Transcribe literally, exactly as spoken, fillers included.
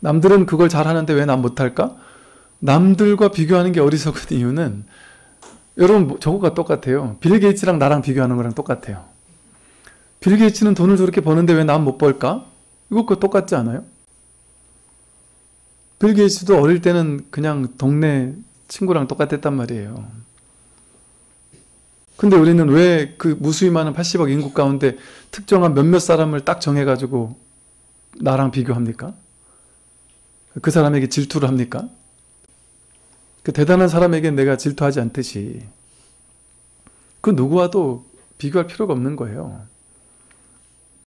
남들은 그걸 잘하는데 왜 난 못할까? 남들과 비교하는 게 어리석은 이유는 여러분 저거가 똑같아요. 빌 게이츠랑 나랑 비교하는 거랑 똑같아요. 빌 게이츠는 돈을 저렇게 버는데 왜 난 못 벌까? 이거 그거 똑같지 않아요? 빌 게이츠도 어릴 때는 그냥 동네 친구랑 똑같았단 말이에요. 근데 우리는 왜 그 무수히 많은 팔십억 인구 가운데 특정한 몇몇 사람을 딱 정해가지고 나랑 비교합니까? 그 사람에게 질투를 합니까? 그 대단한 사람에게 내가 질투하지 않듯이 그 누구와도 비교할 필요가 없는 거예요.